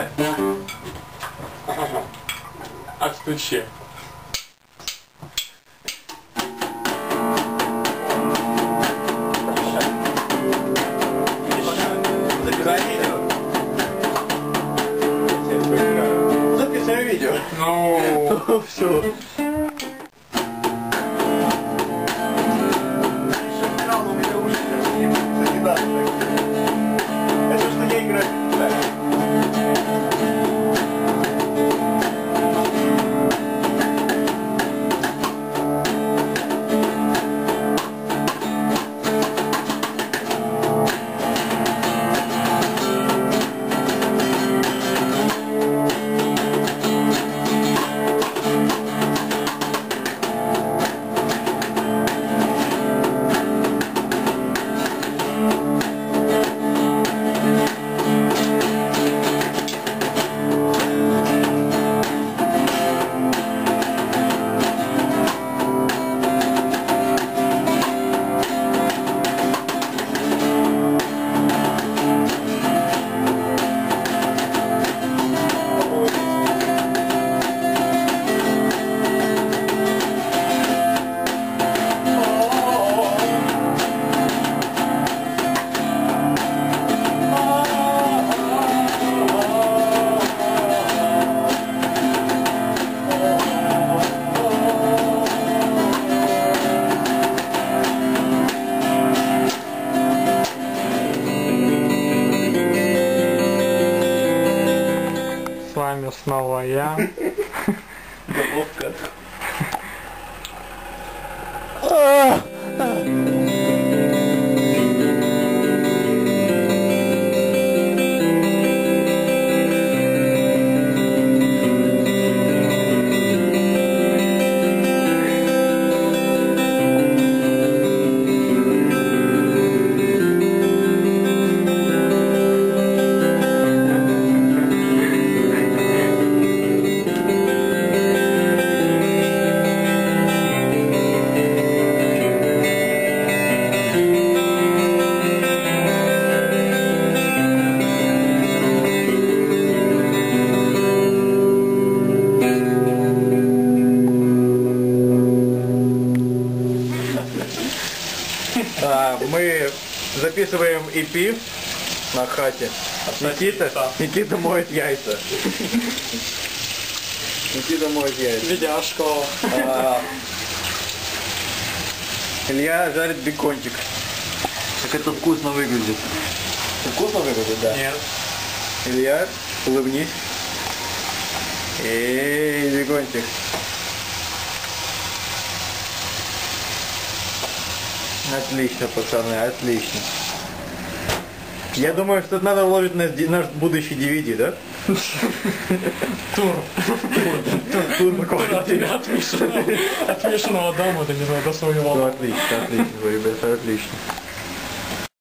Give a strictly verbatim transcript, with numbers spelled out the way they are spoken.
Давай. Отстучи. Записай видео. Записай видео. Ну, Все. Это что не играть. с вами снова я. Головка. А, мы записываем и пи на хате. Никита, Никита моет яйца. Никита моет яйца. Видяшко. А, Илья жарит бекончик. Как это вкусно выглядит. Вкусно выглядит, да? Нет. Илья, улыбнись. Эй, бекончик. Отлично, пацаны, отлично. Я думаю, что это надо вложить на наш будущий ди ви ди, да? Тур. Тур на квартире. От Мишиного дома до, до своего. Ну, отлично, отлично, ребята, отлично.